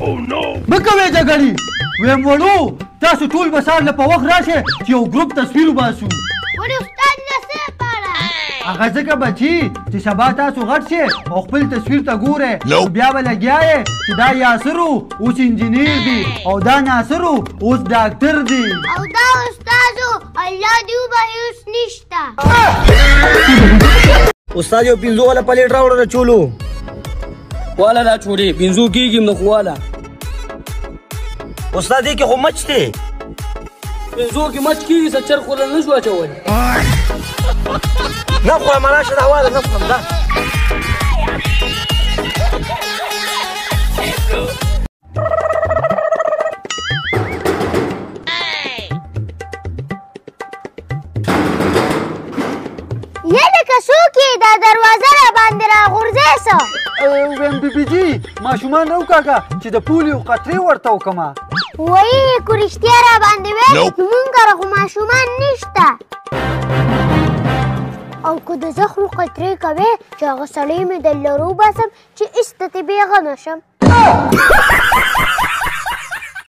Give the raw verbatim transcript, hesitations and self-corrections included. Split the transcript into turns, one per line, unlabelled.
مه کوئ جګړې ویم وړو تاسو ټول به سهار له په وخت راشئ چې یو ګروپ تصویر وباسو
ولې استاد له څه لپاره
هغه ځکه بچي چې سبا تاسو غټ شئ او خپل تصویر ته ګورئ نو بیا به لګیا یې چې دا یاسر و اوس انجینیر دی او دا ناصر و اوس ډاکټر دی
او دا استاد و الله دې وبخښي اوس نشته
استاد یو پنځو والا پلیټ راوړه د چولو
والا دا چوړې پنځو کېږي نو خو والا
استاد دې کې خو مچ دی
پنځو کې مچ کېږي څه چرخ ولا نه شو اچولی
نه خورم راشه دا واله نه خورم دا
یا لکه څوک یې دا دروازه را باندې راغورځی څه
ویم بیبي جي ماشومان راوکاږه چې د پولیو قطرې ورته وکړمه
وایي که رښتیا را باندې وایي زمونږ کره خو ماشومان نشته او که د زخمو قطرې کوې چې هغه سړی مې در لرو باسم چې ایسته تې بېغمه شم